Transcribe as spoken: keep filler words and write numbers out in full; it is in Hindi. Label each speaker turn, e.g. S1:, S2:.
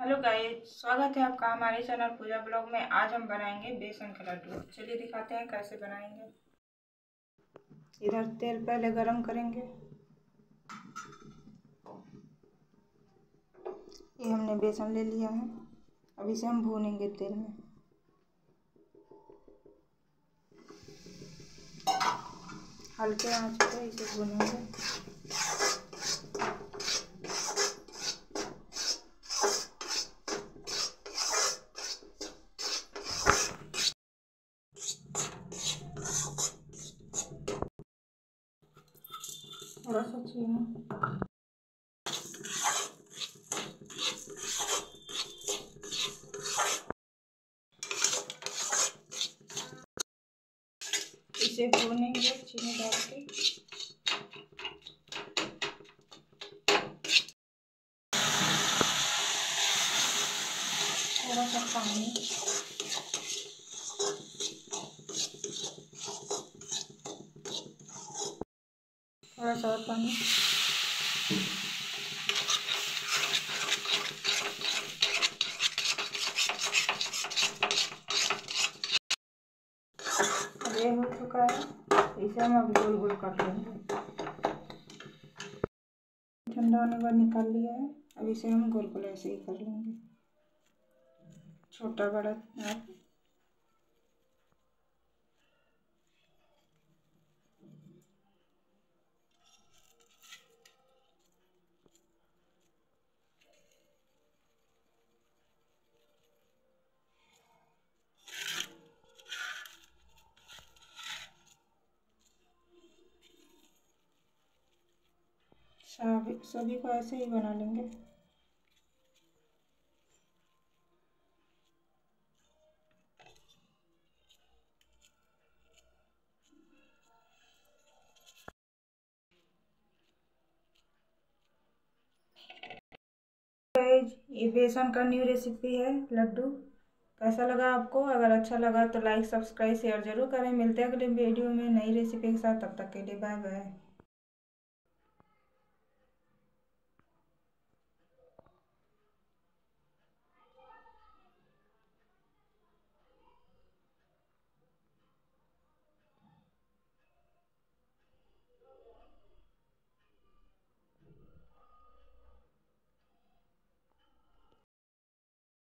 S1: हेलो गाइस, स्वागत है आपका हमारे चैनल पूजा ब्लॉग में। आज हम बनाएंगे बेसन के लड्डू। चलिए दिखाते हैं कैसे बनाएंगे। इधर तेल पहले गरम करेंगे। ये हमने बेसन ले लिया है। अब इसे हम भूनेंगे तेल में। हल्के आंच पे इसे भूनेंगे। थोड़ा सा चीनी, इसे भूनेंगे चीनी डाल के। थोड़ा सा पानी, थोड़ा सा और पानी। अब ये हो चुका है, इसे हम अब गोल गोल कर लेंगे। ठंडा होने के बाद निकाल लिया है। अब इसे हम गोल गोल ऐसे ही कर लेंगे, छोटा बड़ा। आप सभी सभी को ऐसे ही बना लेंगे। ये बेसन का न्यू रेसिपी है लड्डू। कैसा लगा आपको? अगर अच्छा लगा तो लाइक सब्सक्राइब शेयर जरूर करें। मिलते हैं अगले वीडियो में नई रेसिपी के साथ। तब तक के लिए बाय बाय।